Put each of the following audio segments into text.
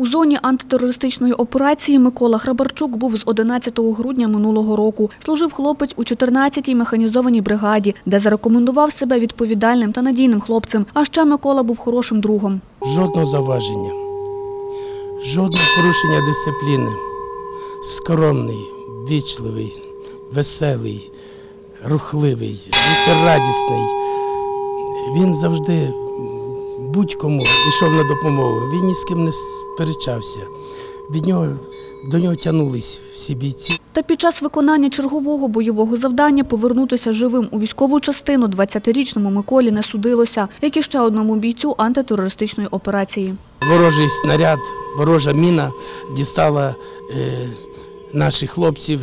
У зоні антитерористичної операції Микола Грабарчук був з 11 грудня минулого року. Служив хлопець у 14-й механізованій бригаді, де зарекомендував себе відповідальним та надійним хлопцем. А ще Микола був хорошим другом. Жодного заваження, жодного порушення дисципліни. Скромний, ввічливий, веселий, рухливий, життєрадісний. Він завжди будь-кому йшов на допомогу, він ні з ким не сперечався. До нього тягнулись всі бійці. Та під час виконання чергового бойового завдання повернутися живим у військову частину 20-річному Миколі не судилося, як і ще одному бійцю антитерористичної операції. Ворожий снаряд, ворожа міна дістала наших хлопців.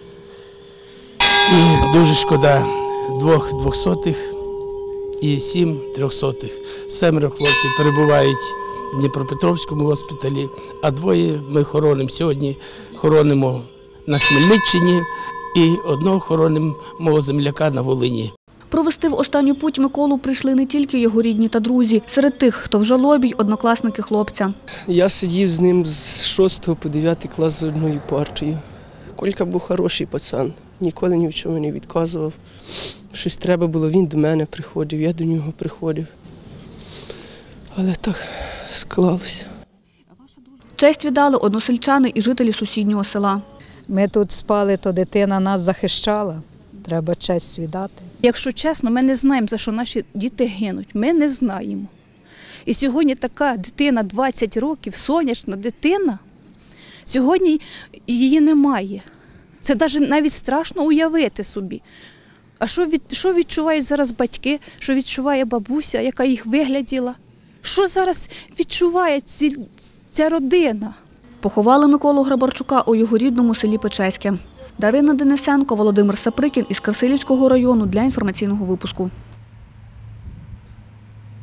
І дуже шкода 2 двохсотих і 7 трьохсотих. 7 хлопців перебувають в Дніпропетровському госпіталі, а 2 ми хоронимо сьогодні. Хоронимо на Хмельниччині і 1 хоронимо мого земляка на Волині. Провести в останню путь Миколу прийшли не тільки його рідні та друзі. Серед тих, хто в жалобі, й однокласники хлопця. Я сидів з ним з 6 по 9 клас з одною партією. Колька був хороший пацан, ніколи ні в чому не відказував. Щось треба було, він до мене приходив, я до нього приходив. Але так склалося. Честь віддали односельчани і жителі сусіднього села. Ми тут спали, то дитина нас захищала. Треба честь віддати. Якщо чесно, ми не знаємо, за що наші діти гинуть. Ми не знаємо. І сьогодні така дитина, 20 років, сонячна дитина, сьогодні її немає. Це навіть страшно уявити собі. А що відчувають зараз батьки, що відчуває бабуся, яка їх вигляділа? Що зараз відчуває ця родина? Поховали Миколу Грабарчука у його рідному селі Печеське. Дарина Денисенко, Володимир Саприкін із Красилівського району для інформаційного випуску.